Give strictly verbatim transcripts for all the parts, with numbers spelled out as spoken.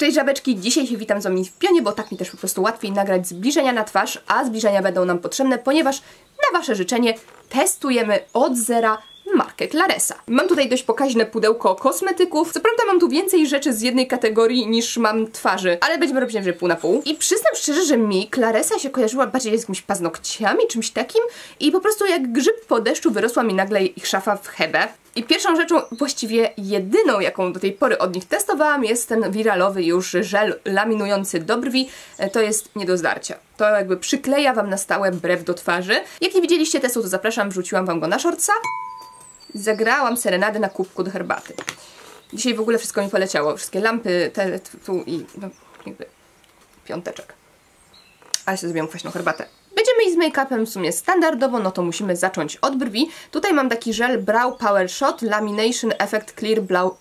Cześć żabeczki, dzisiaj się witam z wami w pionie, bo tak mi też po prostu łatwiej nagrać zbliżenia na twarz, a zbliżenia będą nam potrzebne, ponieważ na wasze życzenie testujemy od zera markę Claresa. Mam tutaj dość pokaźne pudełko kosmetyków. Co prawda mam tu więcej rzeczy z jednej kategorii niż mam twarzy, ale będziemy robić najwyżej pół na pół. I przyznam szczerze, że mi Claresa się kojarzyła bardziej z jakimiś paznokciami, czymś takim i po prostu jak grzyb po deszczu wyrosła mi nagle ich szafa w hebę. I pierwszą rzeczą, właściwie jedyną, jaką do tej pory od nich testowałam, jest ten wiralowy już żel laminujący do brwi. To jest nie do zdarcia. To jakby przykleja wam na stałe brew do twarzy. Jak nie widzieliście testu, to zapraszam, wrzuciłam wam go na shortsa. Zagrałam serenadę na kubku do herbaty. Dzisiaj w ogóle wszystko mi poleciało. Wszystkie lampy, te, tu i no, jakby piąteczek. Ale sobie zrobiłam kwaśną herbatę. Będziemy iść z make-upem w sumie standardowo, no to musimy zacząć od brwi. Tutaj mam taki żel Brow Power Shot Lamination Effect Clear Brow,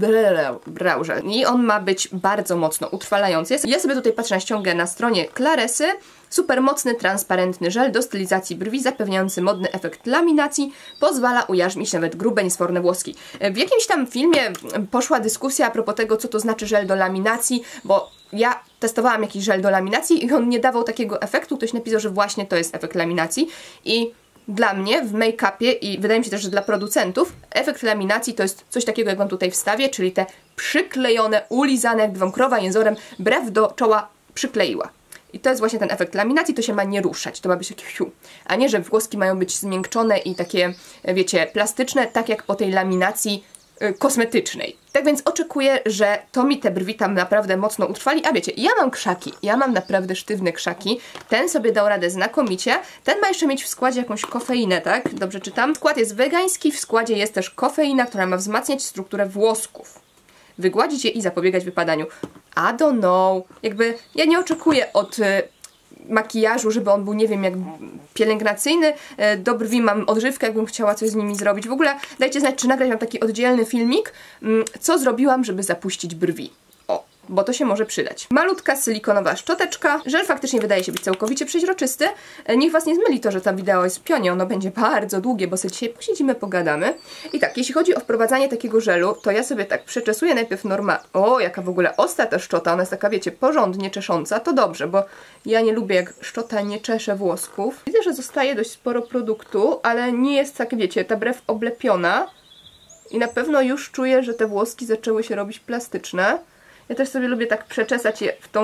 brow Gel. I on ma być bardzo mocno utrwalający. Ja sobie tutaj patrzę na ściągę na stronie Claresy. Super mocny, transparentny żel do stylizacji brwi, zapewniający modny efekt laminacji, pozwala ujarzmić nawet grube, niesforne włoski. W jakimś tam filmie poszła dyskusja a propos tego, co to znaczy żel do laminacji, bo ja testowałam jakiś żel do laminacji i on nie dawał takiego efektu. Ktoś napisał, że właśnie to jest efekt laminacji i dla mnie w make-upie i wydaje mi się też, że dla producentów efekt laminacji to jest coś takiego, jak wam tutaj wstawię, czyli te przyklejone, ulizane, jakby wam krowa jęzorem brew do czoła przykleiła. I to jest właśnie ten efekt laminacji, to się ma nie ruszać, to ma być takie fiu, a nie, że włoski mają być zmiękczone i takie, wiecie, plastyczne, tak jak po tej laminacji y, kosmetycznej. Tak więc oczekuję, że to mi te brwi tam naprawdę mocno utrwali, a wiecie, ja mam krzaki, ja mam naprawdę sztywne krzaki, ten sobie dał radę znakomicie, ten ma jeszcze mieć w składzie jakąś kofeinę, tak? Dobrze czytam? Skład jest wegański, w składzie jest też kofeina, która ma wzmacniać strukturę włosków, wygładzić je i zapobiegać wypadaniu. I don't know. Jakby ja nie oczekuję od y, makijażu, żeby on był, nie wiem, jak pielęgnacyjny. Y, do brwi mam odżywkę, jakbym chciała coś z nimi zrobić. W ogóle dajcie znać, czy nagrać mam taki oddzielny filmik, y, co zrobiłam, żeby zapuścić brwi. O, bo to się może przydać. Malutka silikonowa szczoteczka. Żel faktycznie wydaje się być całkowicie przeźroczysty. Y, niech was nie zmyli to, że ta wideo jest w pionie. Ono będzie bardzo długie, bo sobie dzisiaj posiedzimy, pogadamy. I tak, jeśli chodzi o wprowadzanie takiego żelu, to ja sobie tak przeczesuję najpierw norma... O, jaka w ogóle ostra ta szczota. Ona jest taka, wiecie, porządnie czesząca. To dobrze, bo ja nie lubię, jak szczota nie czesze włosków. Widzę, że zostaje dość sporo produktu, ale nie jest tak, wiecie, ta brew oblepiona. I na pewno już czuję, że te włoski zaczęły się robić plastyczne. Ja też sobie lubię tak przeczesać je w tą...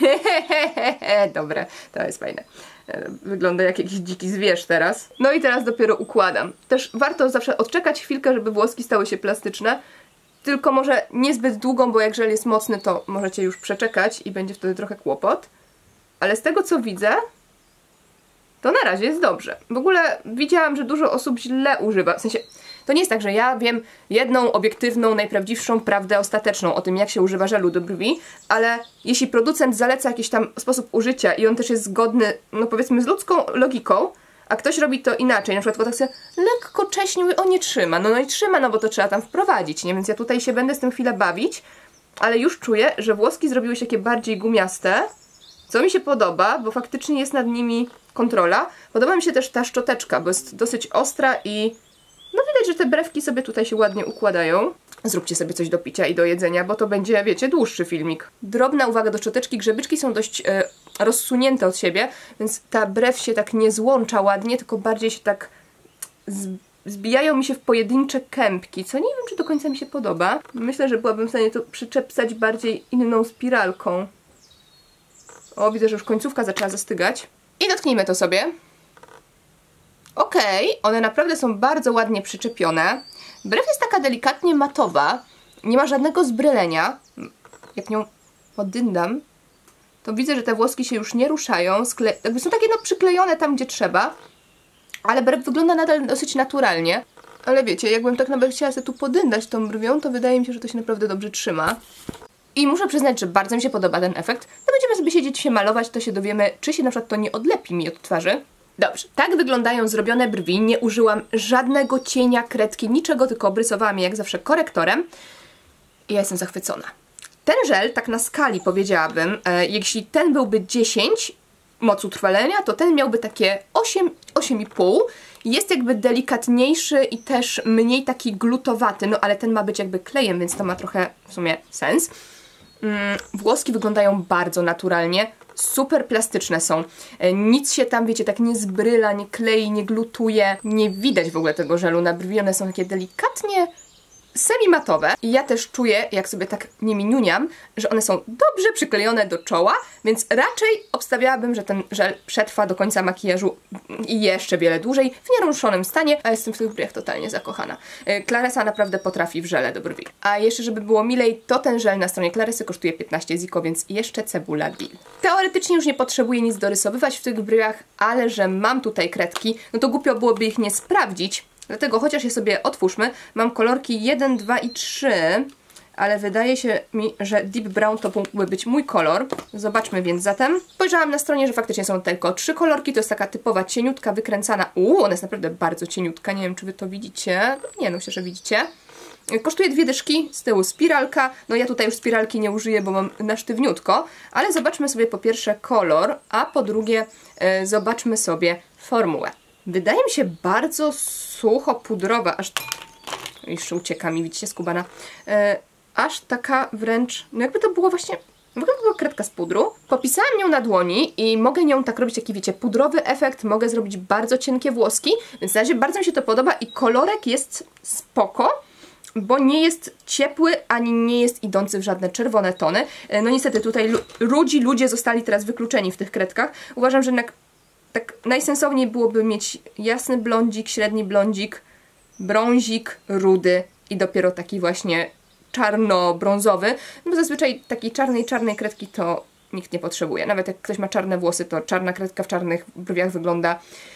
Dobre, to jest fajne. Wygląda jak jakiś dziki zwierz teraz. No i teraz dopiero układam. Też warto zawsze odczekać chwilkę, żeby włoski stały się plastyczne. Tylko może niezbyt długą, bo jak żel jest mocny, to możecie już przeczekać i będzie wtedy trochę kłopot. Ale z tego co widzę, to na razie jest dobrze. W ogóle widziałam, że dużo osób źle używa. W sensie, to nie jest tak, że ja wiem jedną obiektywną, najprawdziwszą prawdę ostateczną o tym, jak się używa żelu do brwi, ale jeśli producent zaleca jakiś tam sposób użycia i on też jest zgodny, no powiedzmy, z ludzką logiką, a ktoś robi to inaczej, na przykład tak sobie lekko cześnił i on nie trzyma, no, no i trzyma, no bo to trzeba tam wprowadzić, nie? Więc ja tutaj się będę z tym chwilę bawić, ale już czuję, że włoski zrobiły się takie bardziej gumiaste, co mi się podoba, bo faktycznie jest nad nimi kontrola. Podoba mi się też ta szczoteczka, bo jest dosyć ostra i no widać, że te brewki sobie tutaj się ładnie układają. Zróbcie sobie coś do picia i do jedzenia, bo to będzie, wiecie, dłuższy filmik. Drobna uwaga do szczoteczki. Grzebyczki są dość e, rozsunięte od siebie, więc ta brew się tak nie złącza ładnie, tylko bardziej się tak z, zbijają mi się w pojedyncze kępki, co nie wiem, czy do końca mi się podoba. Myślę, że byłabym w stanie to przyczepsać bardziej inną spiralką. O, widzę, że już końcówka zaczęła zastygać. I dotknijmy to sobie. Okej, okay, one naprawdę są bardzo ładnie przyczepione. Brew jest taka delikatnie matowa. Nie ma żadnego zbrylenia. Jak nią podyndam, to widzę, że te włoski się już nie ruszają. Skle... Jakby są takie no przyklejone tam, gdzie trzeba. Ale brew wygląda nadal dosyć naturalnie. Ale wiecie, jakbym tak nawet chciała sobie tu podyndać tą brwią, to wydaje mi się, że to się naprawdę dobrze trzyma. I muszę przyznać, że bardzo mi się podoba ten efekt. No będziemy sobie siedzieć się malować, to się dowiemy, czy się na przykład to nie odlepi mi od twarzy. Dobrze, tak wyglądają zrobione brwi. Nie użyłam żadnego cienia, kredki, niczego, tylko obrysowałam je jak zawsze korektorem. I ja jestem zachwycona. Ten żel, tak na skali powiedziałabym, e, jeśli ten byłby dziesięć moc utrwalenia, to ten miałby takie osiem, osiem i pół. Jest jakby delikatniejszy i też mniej taki glutowaty, no ale ten ma być jakby klejem, więc to ma trochę w sumie sens. Mm, włoski wyglądają bardzo naturalnie, super plastyczne są. Nic się tam, wiecie, tak nie zbryla, nie klei, nie glutuje. Nie widać w ogóle tego żelu na brwi, one są takie delikatnie semi-matowe. I ja też czuję, jak sobie tak nimi niuniam, że one są dobrze przyklejone do czoła, więc raczej obstawiałabym, że ten żel przetrwa do końca makijażu i jeszcze wiele dłużej w nieruszonym stanie, a jestem w tych brwiach totalnie zakochana. Claresa naprawdę potrafi w żele do brwi. A jeszcze, żeby było milej, to ten żel na stronie Claresy kosztuje piętnaście ziko, więc jeszcze cebula deal. Teoretycznie już nie potrzebuję nic dorysowywać w tych brwiach, ale że mam tutaj kredki, no to głupio byłoby ich nie sprawdzić. Dlatego chociaż je sobie otwórzmy, mam kolorki jeden, dwa i trzy, ale wydaje się mi, że Deep Brown to mógłby być mój kolor. Zobaczmy więc zatem. Spojrzałam na stronie, że faktycznie są tylko trzy kolorki, to jest taka typowa cieniutka, wykręcana. Uuu, ona jest naprawdę bardzo cieniutka, nie wiem czy wy to widzicie. Nie, no myślę, że widzicie. Kosztuje dwie dyszki, z tyłu spiralka. No ja tutaj już spiralki nie użyję, bo mam na sztywniutko, ale zobaczmy sobie po pierwsze kolor, a po drugie yy, zobaczmy sobie formułę. Wydaje mi się bardzo sucho pudrowa, aż jeszcze ucieka mi, widzicie, skubana, e, aż taka wręcz, no jakby to było właśnie, jakby to była kredka z pudru. Popisałam ją na dłoni i mogę nią tak robić taki, wiecie, pudrowy efekt, mogę zrobić bardzo cienkie włoski, więc na razie bardzo mi się to podoba i kolorek jest spoko, bo nie jest ciepły, ani nie jest idący w żadne czerwone tony. E, no niestety tutaj ludzi, ludzie zostali teraz wykluczeni w tych kredkach. Uważam, że jednak tak najsensowniej byłoby mieć jasny blondzik, średni blondzik, brązik, rudy i dopiero taki właśnie czarno-brązowy, no bo zazwyczaj takiej czarnej, czarnej kredki to nikt nie potrzebuje. Nawet jak ktoś ma czarne włosy, to czarna kredka w czarnych brwiach wygląda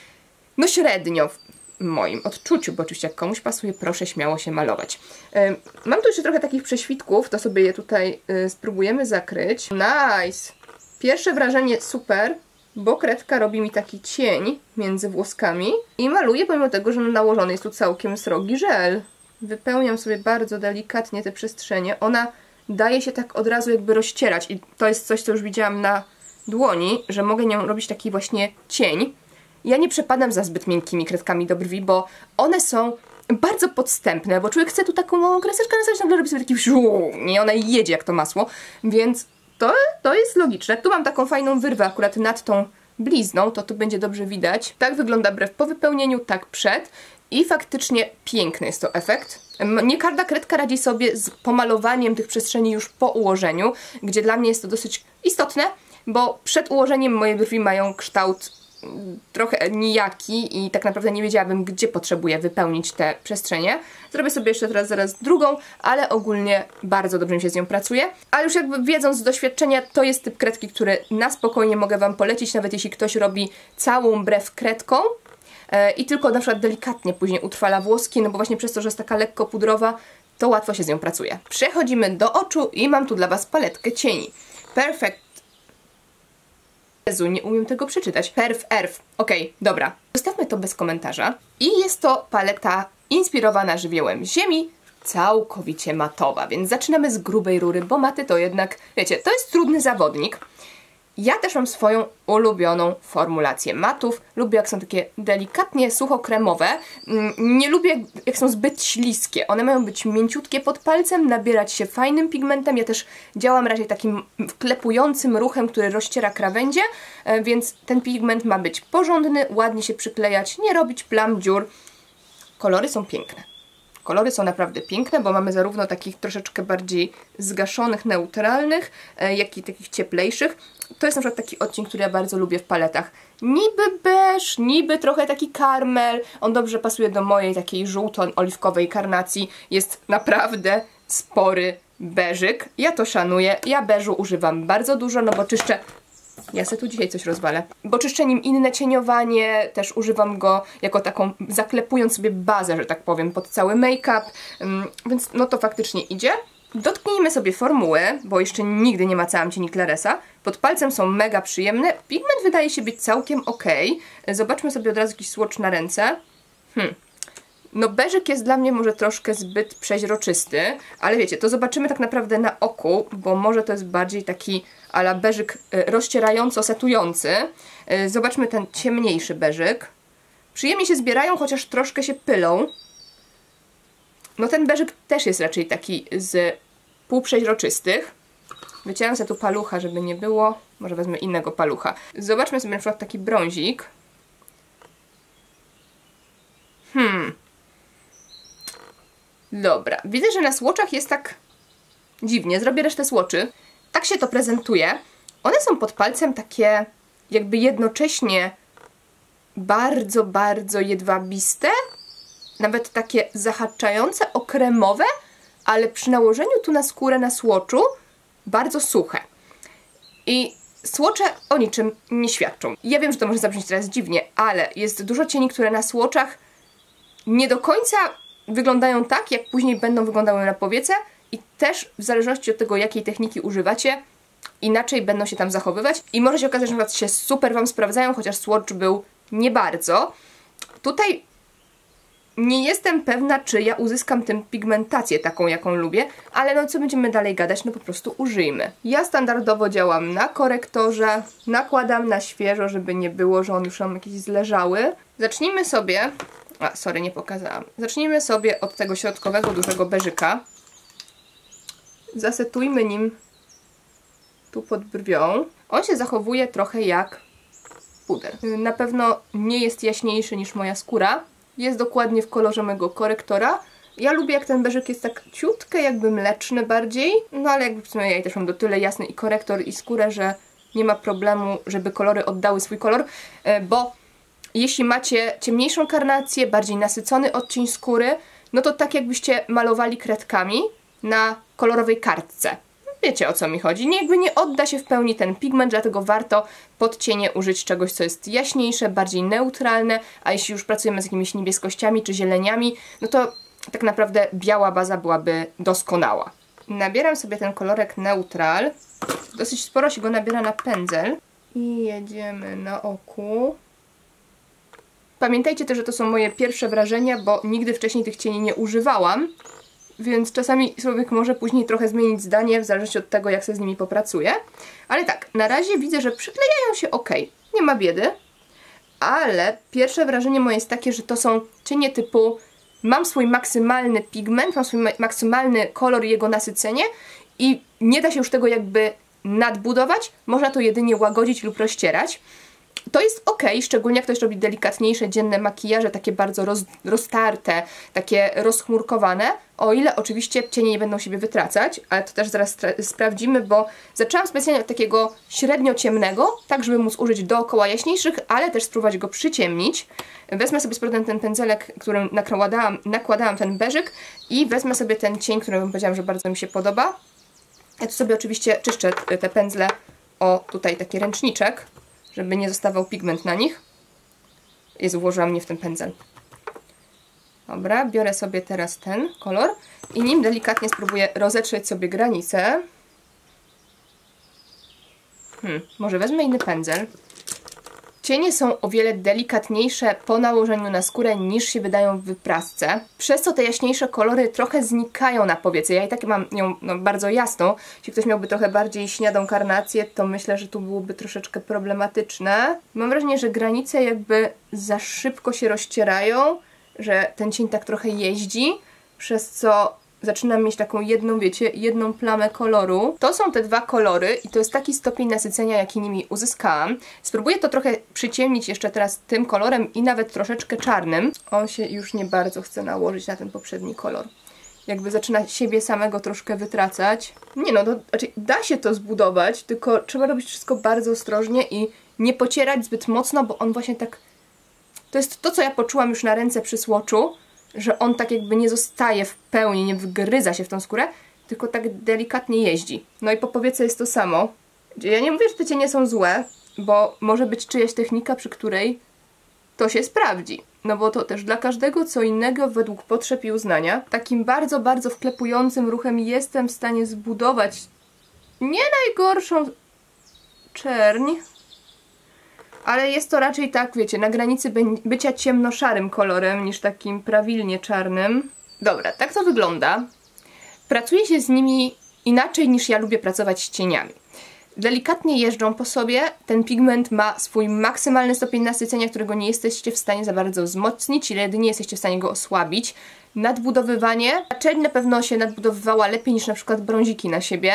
no średnio w moim odczuciu, bo oczywiście jak komuś pasuje, proszę śmiało się malować. Yy, mam tu jeszcze trochę takich prześwitków, to sobie je tutaj yy, spróbujemy zakryć. Nice! Pierwsze wrażenie super, bo kredka robi mi taki cień między włoskami i maluję pomimo tego, że nałożony jest tu całkiem srogi żel. Wypełniam sobie bardzo delikatnie te przestrzenie. Ona daje się tak od razu jakby rozcierać i to jest coś, co już widziałam na dłoni, że mogę nią robić taki właśnie cień. Ja nie przepadam za zbyt miękkimi kredkami do brwi, bo one są bardzo podstępne, bo człowiek chce tu taką małą kreseczkę nastawić, nagle robi sobie taki wziu, i ona jedzie jak to masło, więc To, to jest logiczne. Tu mam taką fajną wyrwę akurat nad tą blizną, to tu będzie dobrze widać. Tak wygląda brew po wypełnieniu, tak przed. I faktycznie piękny jest to efekt. Nie każda kredka radzi sobie z pomalowaniem tych przestrzeni już po ułożeniu, gdzie dla mnie jest to dosyć istotne, bo przed ułożeniem moje brwi mają kształt trochę nijaki i tak naprawdę nie wiedziałabym, gdzie potrzebuję wypełnić te przestrzenie. Zrobię sobie jeszcze teraz zaraz drugą, ale ogólnie bardzo dobrze mi się z nią pracuje. Ale już jakby wiedząc z doświadczenia, to jest typ kredki, który na spokojnie mogę Wam polecić, nawet jeśli ktoś robi całą brew kredką yy, i tylko na przykład delikatnie później utrwala włoski, no bo właśnie przez to, że jest taka lekko pudrowa, to łatwo się z nią pracuje. Przechodzimy do oczu i mam tu dla Was paletkę cieni. Perfect Jezu, nie umiem tego przeczytać. Perf Erf. Okej, okay, dobra. Zostawmy to bez komentarza. I jest to paleta inspirowana żywiołem ziemi, całkowicie matowa, więc zaczynamy z grubej rury, bo maty to jednak, wiecie, to jest trudny zawodnik. Ja też mam swoją ulubioną formulację matów. Lubię, jak są takie delikatnie sucho-kremowe. Nie lubię, jak są zbyt śliskie. One mają być mięciutkie pod palcem, nabierać się fajnym pigmentem. Ja też działam raczej takim wklepującym ruchem, który rozciera krawędzie, więc ten pigment ma być porządny, ładnie się przyklejać, nie robić plam, dziur. Kolory są piękne. Kolory są naprawdę piękne, bo mamy zarówno takich troszeczkę bardziej zgaszonych, neutralnych, jak i takich cieplejszych. To jest na przykład taki odcień, który ja bardzo lubię w paletach. Niby beż, niby trochę taki karmel. On dobrze pasuje do mojej takiej żółto-oliwkowej karnacji. Jest naprawdę spory beżyk. Ja to szanuję. Ja beżu używam bardzo dużo, no bo czyszczę... Ja se tu dzisiaj coś rozwalę. Bo czyszczę nim inne cieniowanie, też używam go jako taką, zaklepując sobie bazę, że tak powiem, pod cały make-up, um, więc no to faktycznie idzie. Dotknijmy sobie formuły, bo jeszcze nigdy nie macałam cieni Claresa. Pod palcem są mega przyjemne. Pigment wydaje się być całkiem ok. Zobaczmy sobie od razu jakiś swatch na ręce. Hmm. No beżyk jest dla mnie może troszkę zbyt przeźroczysty, ale wiecie, to zobaczymy tak naprawdę na oku, bo może to jest bardziej taki a la beżyk rozcierająco setujący. Zobaczmy ten ciemniejszy beżyk. Przyjemnie się zbierają, chociaż troszkę się pylą. No ten beżyk też jest raczej taki z półprzeźroczystych. Wycieram sobie tu palucha, żeby nie było. Może wezmę innego palucha. Zobaczmy sobie na przykład taki brązik. Hmm. Dobra. Widzę, że na swatchach jest tak dziwnie. Zrobię resztę swatchy. Tak się to prezentuje. One są pod palcem takie jakby jednocześnie bardzo, bardzo jedwabiste. Nawet takie zahaczające o kremowe, ale przy nałożeniu tu na skórę na swatchu bardzo suche. I swatche o niczym nie świadczą. Ja wiem, że to może zabrzmieć teraz dziwnie, ale jest dużo cieni, które na swatchach nie do końca wyglądają tak, jak później będą wyglądały na powiece i też w zależności od tego, jakiej techniki używacie, inaczej będą się tam zachowywać i może się okazać, że na przykład się super Wam sprawdzają, chociaż swatch był nie bardzo. Tutaj nie jestem pewna, czy ja uzyskam tym pigmentację taką, jaką lubię, ale no co będziemy dalej gadać, no po prostu użyjmy. Ja standardowo działam na korektorze, nakładam na świeżo, żeby nie było, że on już nam jakiś zleżały. Zacznijmy sobie, a sorry, nie pokazałam. Zacznijmy sobie od tego środkowego, dużego beżyka. Zasetujmy nim tu pod brwią. On się zachowuje trochę jak puder. Na pewno nie jest jaśniejszy niż moja skóra. Jest dokładnie w kolorze mojego korektora. Ja lubię, jak ten beżyk jest tak ciutkę jakby mleczny bardziej, no ale jakby w sumie ja też mam do tyle jasny i korektor i skórę, że nie ma problemu, żeby kolory oddały swój kolor, bo jeśli macie ciemniejszą karnację, bardziej nasycony odcień skóry, no to tak jakbyście malowali kredkami na kolorowej kartce. Wiecie, o co mi chodzi. Nie, jakby nie odda się w pełni ten pigment, dlatego warto pod cienie użyć czegoś, co jest jaśniejsze, bardziej neutralne, a jeśli już pracujemy z jakimiś niebieskościami czy zieleniami, no to tak naprawdę biała baza byłaby doskonała. Nabieram sobie ten kolorek neutral. Dosyć sporo się go nabiera na pędzel. I jedziemy na oku. Pamiętajcie też, że to są moje pierwsze wrażenia, bo nigdy wcześniej tych cieni nie używałam. Więc czasami człowiek może później trochę zmienić zdanie, w zależności od tego, jak sobie z nimi popracuje. Ale tak, na razie widzę, że przyklejają się ok. Nie ma biedy. Ale pierwsze wrażenie moje jest takie, że to są cienie typu mam swój maksymalny pigment, mam swój maksymalny kolor i jego nasycenie i nie da się już tego jakby nadbudować. Można to jedynie łagodzić lub rozcierać. To jest ok, szczególnie jak ktoś robi delikatniejsze dzienne makijaże, takie bardzo roz, roztarte, takie rozchmurkowane, o ile oczywiście cienie nie będą siebie wytracać, ale to też zaraz sprawdzimy, bo zaczęłam specjalnie od takiego średnio ciemnego, tak żeby móc użyć dookoła jaśniejszych, ale też spróbować go przyciemnić. Wezmę sobie z powrotem ten pędzelek, którym nakładałam, nakładałam ten beżyk i wezmę sobie ten cień, który wam powiedziałam, że bardzo mi się podoba. Ja tu sobie oczywiście czyszczę te pędzle o tutaj taki ręczniczek, żeby nie zostawał pigment na nich. Jezu, włożyłam mnie w ten pędzel. Dobra, biorę sobie teraz ten kolor i nim delikatnie spróbuję rozetrzeć sobie granice. Hmm, może wezmę inny pędzel. Cienie są o wiele delikatniejsze po nałożeniu na skórę niż się wydają w wyprasce. Przez co te jaśniejsze kolory trochę znikają na powiece. Ja i tak mam ją no, bardzo jasną. Jeśli ktoś miałby trochę bardziej śniadą karnację, to myślę, że tu byłoby troszeczkę problematyczne. Mam wrażenie, że granice jakby za szybko się rozcierają, że ten cień tak trochę jeździ, przez co zaczynam mieć taką jedną, wiecie, jedną plamę koloru. To są te dwa kolory i to jest taki stopień nasycenia, jaki nimi uzyskałam. Spróbuję to trochę przyciemnić jeszcze teraz tym kolorem i nawet troszeczkę czarnym. On się już nie bardzo chce nałożyć na ten poprzedni kolor. Jakby zaczyna siebie samego troszkę wytracać. Nie no, to, znaczy da się to zbudować, tylko trzeba robić wszystko bardzo ostrożnie i nie pocierać zbyt mocno, bo on właśnie tak... To jest to, co ja poczułam już na ręce przy swatchu, że on tak jakby nie zostaje w pełni, nie wgryza się w tą skórę, tylko tak delikatnie jeździ. No i po powiece jest to samo. Ja nie mówię, że te cienie są złe, bo może być czyjaś technika, przy której to się sprawdzi. No bo to też dla każdego co innego według potrzeb i uznania. Takim bardzo, bardzo wklepującym ruchem jestem w stanie zbudować nie najgorszą czerń, ale jest to raczej tak, wiecie, na granicy by bycia ciemnoszarym kolorem niż takim prawilnie czarnym. Dobra, tak to wygląda. Pracuje się z nimi inaczej niż ja lubię pracować z cieniami. Delikatnie jeżdżą po sobie, ten pigment ma swój maksymalny stopień nasycenia, którego nie jesteście w stanie za bardzo wzmocnić, jedynie jesteście w stanie go osłabić. Nadbudowywanie. Czerń na pewno się nadbudowywała lepiej niż na przykład brąziki na siebie.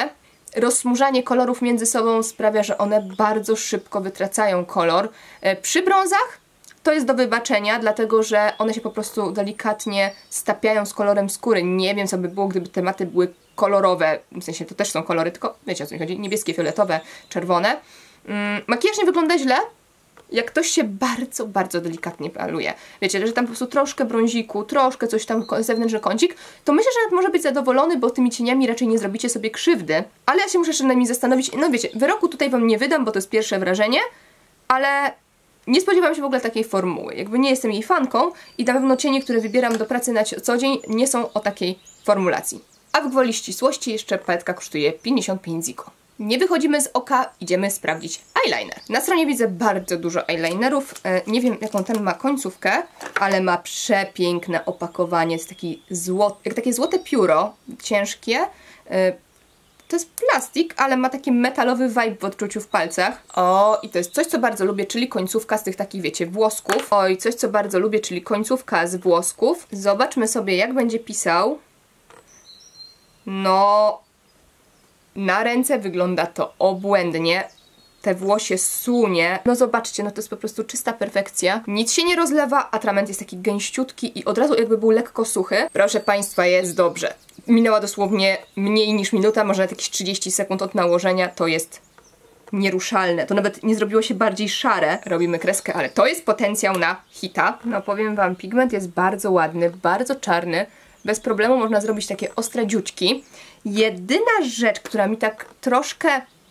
rozsmużanie kolorów między sobą sprawia, że one bardzo szybko wytracają kolor. Przy brązach to jest do wybaczenia, dlatego że one się po prostu delikatnie stapiają z kolorem skóry. Nie wiem, co by było, gdyby te maty były kolorowe, w sensie to też są kolory, tylko wiecie, o co mi chodzi, niebieskie, fioletowe, czerwone. Mm, makijaż nie wygląda źle, jak ktoś się bardzo, bardzo delikatnie maluje. Wiecie, że tam po prostu troszkę brąziku, troszkę coś tam, zewnętrzny kącik, to myślę, że nawet może być zadowolony, bo tymi cieniami raczej nie zrobicie sobie krzywdy. Ale ja się muszę jeszcze na nimi zastanowić. No wiecie, wyroku tutaj wam nie wydam, bo to jest pierwsze wrażenie, ale nie spodziewałam się w ogóle takiej formuły. Jakby nie jestem jej fanką i na pewno cienie, które wybieram do pracy na co dzień, nie są o takiej formulacji. A w gwoli ścisłości jeszcze paletka kosztuje pięćdziesiąt pięć ziko. Nie wychodzimy z oka, idziemy sprawdzić eyeliner. Na stronie widzę bardzo dużo eyelinerów. Nie wiem, jaką ten ma końcówkę, ale ma przepiękne opakowanie. Jest taki złoty, jak takie złote pióro, ciężkie. To jest plastik, ale ma taki metalowy vibe w odczuciu w palcach. O, i to jest coś, co bardzo lubię, czyli końcówka z tych takich, wiecie, włosków. Oj, coś, co bardzo lubię, czyli końcówka z włosków. Zobaczmy sobie, jak będzie pisał. No, na ręce wygląda to obłędnie. Te włosie sunie. No zobaczcie, no to jest po prostu czysta perfekcja. Nic się nie rozlewa, atrament jest taki gęściutki i od razu jakby był lekko suchy. Proszę Państwa, jest dobrze. Minęła dosłownie mniej niż minuta, może nawet jakieś trzydzieści sekund od nałożenia. To jest nieruszalne. To nawet nie zrobiło się bardziej szare. Robimy kreskę, ale to jest potencjał na hita. No powiem Wam, pigment jest bardzo ładny, bardzo czarny. Bez problemu można zrobić takie ostre dziućki. Jedyna rzecz, która mi tak troszkę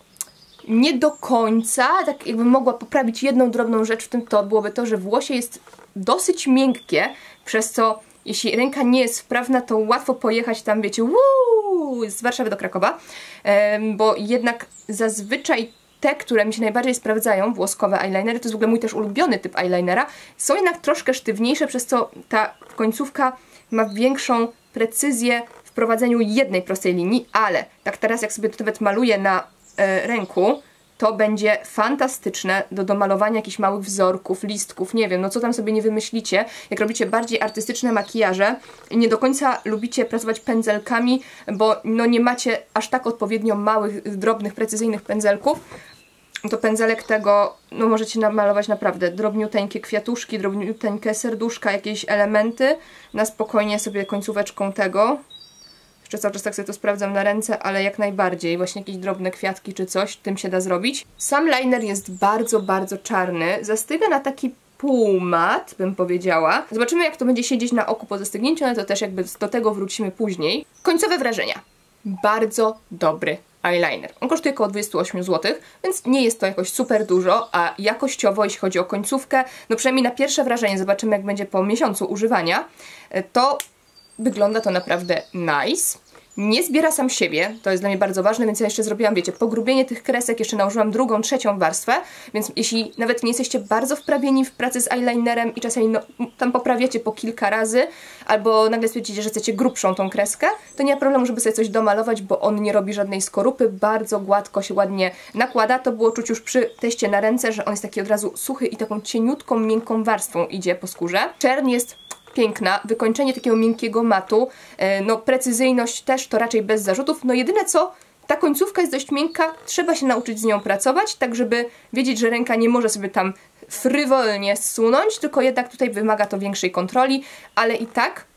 nie do końca, tak jakbym mogła poprawić jedną drobną rzecz w tym, to byłoby to, że włosie jest dosyć miękkie, przez co jeśli ręka nie jest wprawna, to łatwo pojechać tam, wiecie, wuu, z Warszawy do Krakowa, ehm, bo jednak zazwyczaj te, które mi się najbardziej sprawdzają, włoskowe eyelinery, to jest w ogóle mój też ulubiony typ eyelinera, są jednak troszkę sztywniejsze, przez co ta końcówka ma większą precyzję w prowadzeniu jednej prostej linii, ale tak teraz jak sobie to nawet maluję na e, ręku, to będzie fantastyczne do domalowania jakichś małych wzorków, listków, nie wiem, no co tam sobie nie wymyślicie. Jak robicie bardziej artystyczne makijaże i nie do końca lubicie pracować pędzelkami, bo no nie macie aż tak odpowiednio małych, drobnych, precyzyjnych pędzelków, to pędzelek tego, no możecie namalować naprawdę drobniuteńkie kwiatuszki, drobniuteńkie serduszka, jakieś elementy, na spokojnie sobie końcóweczką tego. Jeszcze cały czas tak sobie to sprawdzam na ręce, ale jak najbardziej, właśnie jakieś drobne kwiatki czy coś, tym się da zrobić. Sam liner jest bardzo, bardzo czarny, zastyga na taki półmat, bym powiedziała. Zobaczymy, jak to będzie siedzieć na oku po zastygnięciu, ale to też jakby do tego wrócimy później. Końcowe wrażenia. Bardzo dobry eyeliner. On kosztuje około dwadzieścia osiem złotych, więc nie jest to jakoś super dużo, a jakościowo, jeśli chodzi o końcówkę, no przynajmniej na pierwsze wrażenie, zobaczymy jak będzie po miesiącu używania, to wygląda to naprawdę nice. Nie zbiera sam siebie, to jest dla mnie bardzo ważne, więc ja jeszcze zrobiłam, wiecie, pogrubienie tych kresek, jeszcze nałożyłam drugą, trzecią warstwę, więc jeśli nawet nie jesteście bardzo wprawieni w pracę z eyelinerem i czasami no, tam poprawiacie po kilka razy, albo nagle stwierdzicie, że chcecie grubszą tą kreskę, to nie ma problemu, żeby sobie coś domalować, bo on nie robi żadnej skorupy, bardzo gładko się ładnie nakłada. To było czuć już przy teście na ręce, że on jest taki od razu suchy i taką cieniutką, miękką warstwą idzie po skórze. Czerń jest piękna, wykończenie takiego miękkiego matu, no precyzyjność też to raczej bez zarzutów, no jedyne co, ta końcówka jest dość miękka, trzeba się nauczyć z nią pracować, tak żeby wiedzieć, że ręka nie może sobie tam frywolnie zsunąć, tylko jednak tutaj wymaga to większej kontroli, ale i tak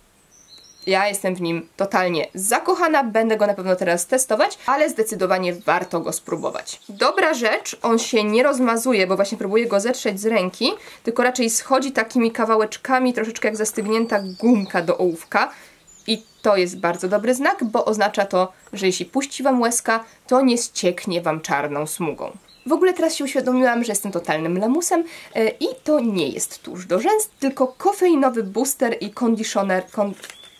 ja jestem w nim totalnie zakochana, będę go na pewno teraz testować, ale zdecydowanie warto go spróbować. Dobra rzecz, on się nie rozmazuje, bo właśnie próbuję go zetrzeć z ręki, tylko raczej schodzi takimi kawałeczkami, troszeczkę jak zastygnięta gumka do ołówka. I to jest bardzo dobry znak, bo oznacza to, że jeśli puści Wam łezka, to nie ścieknie Wam czarną smugą. W ogóle teraz się uświadomiłam, że jestem totalnym lamusem yy, i to nie jest tusz do rzęs, tylko kofeinowy booster i conditioner, kon...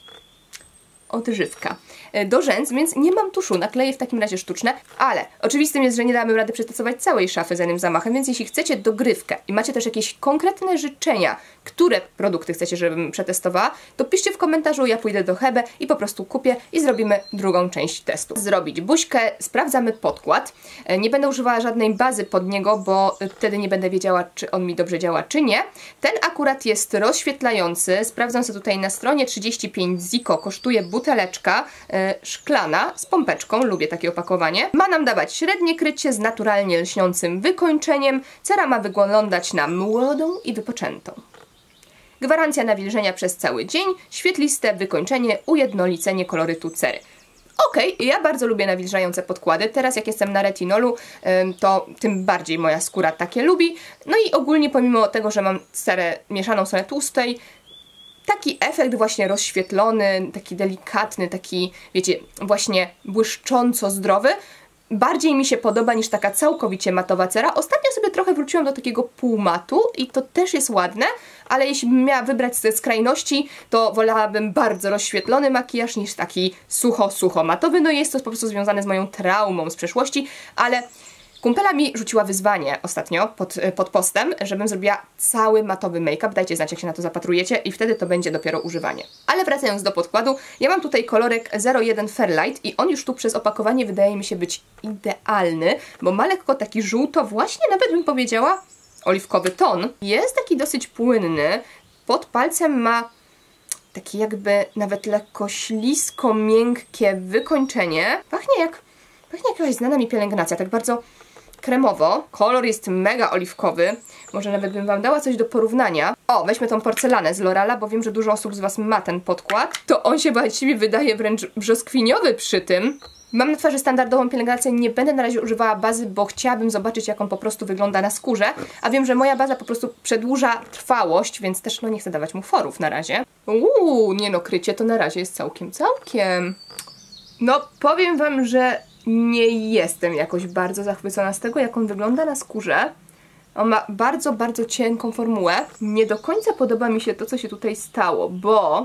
odżywka do rzęs, więc nie mam tuszu, nakleję w takim razie sztuczne, ale oczywistym jest, że nie damy rady przetestować całej szafy za jednym zamachem, więc jeśli chcecie dogrywkę i macie też jakieś konkretne życzenia, które produkty chcecie, żebym przetestowała, to piszcie w komentarzu, ja pójdę do Hebe i po prostu kupię i zrobimy drugą część testu. Zrobić buźkę, sprawdzamy podkład, nie będę używała żadnej bazy pod niego, bo wtedy nie będę wiedziała, czy on mi dobrze działa, czy nie. Ten akurat jest rozświetlający, sprawdzam sobie tutaj na stronie trzydzieści pięć ziko, kosztuje but buteleczka e, szklana z pompeczką, lubię takie opakowanie. Ma nam dawać średnie krycie z naturalnie lśniącym wykończeniem. Cera ma wyglądać na młodą i wypoczętą. Gwarancja nawilżenia przez cały dzień, świetliste wykończenie, ujednolicenie kolorytu cery. Okej, okay, ja bardzo lubię nawilżające podkłady. Teraz jak jestem na retinolu, to tym bardziej moja skóra takie lubi. No i ogólnie pomimo tego, że mam cerę mieszaną solę tłustej, taki efekt właśnie rozświetlony, taki delikatny, taki, wiecie, właśnie błyszcząco zdrowy, bardziej mi się podoba niż taka całkowicie matowa cera. Ostatnio sobie trochę wróciłam do takiego półmatu i to też jest ładne, ale jeśli bym miała wybrać ze skrajności, to wolałabym bardzo rozświetlony makijaż niż taki sucho, sucho matowy. No i jest to po prostu związane z moją traumą z przeszłości, ale kumpela mi rzuciła wyzwanie ostatnio pod, pod postem, żebym zrobiła cały matowy make-up. Dajcie znać, jak się na to zapatrujecie i wtedy to będzie dopiero używanie. Ale wracając do podkładu, ja mam tutaj kolorek zero jeden Fairlight i on już tu przez opakowanie wydaje mi się być idealny, bo ma lekko taki żółto, właśnie nawet bym powiedziała oliwkowy ton. Jest taki dosyć płynny, pod palcem ma takie jakby nawet lekko ślisko, miękkie wykończenie. Pachnie jak, pachnie jak jakaś znana mi pielęgnacja, tak bardzo kremowo. Kolor jest mega oliwkowy. Może nawet bym Wam dała coś do porównania. O, weźmy tą porcelanę z L'Oreala, bo wiem, że dużo osób z Was ma ten podkład. To on się właściwie wydaje wręcz brzoskwiniowy przy tym. Mam na twarzy standardową pielęgnację, nie będę na razie używała bazy, bo chciałabym zobaczyć, jak on po prostu wygląda na skórze. A wiem, że moja baza po prostu przedłuża trwałość, więc też no nie chcę dawać mu forów na razie. Uuu, nie no, krycie to na razie jest całkiem, całkiem. No, powiem Wam, że nie jestem jakoś bardzo zachwycona z tego, jak on wygląda na skórze. On ma bardzo, bardzo cienką formułę. Nie do końca podoba mi się to, co się tutaj stało, bo